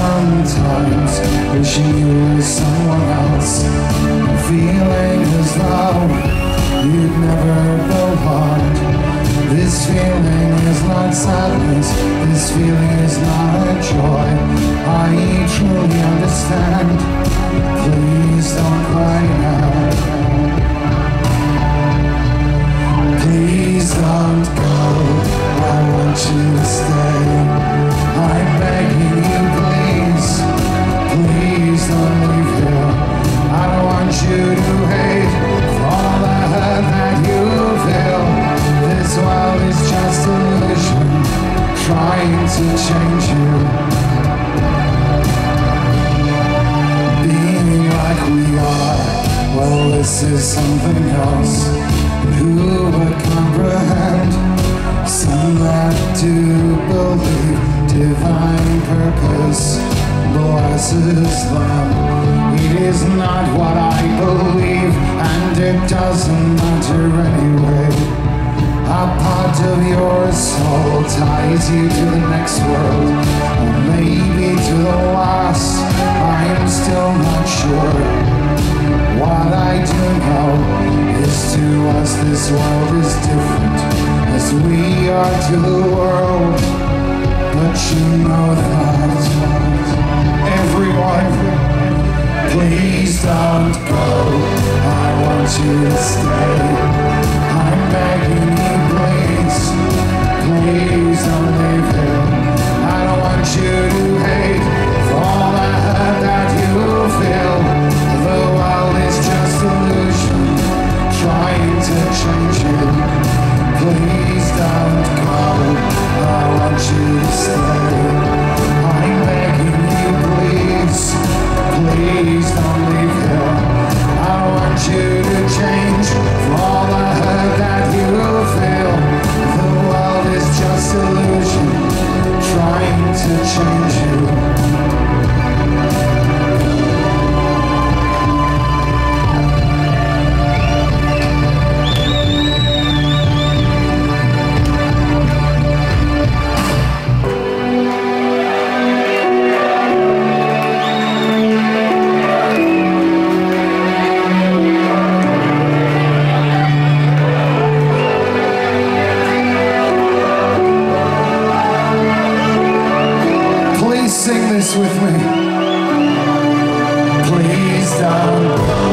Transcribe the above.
sometimes wishing you were someone else, feeling as though you'd never belonged. This feeling is not sadness, this feeling is not a joy. I truly understand, please don't cry now. Please don't go, I want you to stay. I'm begging you, please, please don't leave here. I don't want you to hate for all the hurt that you feel. This world is just an illusion, trying to change you. Being like we are, well, this is something else. Who would comprehend some that do believe divine purpose blesses them? It is not what I believe, and it doesn't matter anyway. A part of your soul ties you to the next world, or maybe to the last. I'm still not sure. What I do know is, to us this world is different, as we are to the world. But you know that, everyone, please don't go. I want you to stay. I'm begging you, please, please don't leave here. I don't want you to hate for all the hurt that you feel. The world is just illusion, trying to change you. Please don't go, I want you to stay. I'm begging you, please, please don't leave here. I want you to change for all the hurt that you feel. The world is just illusion, trying to change you. Sing this with me. Please don't.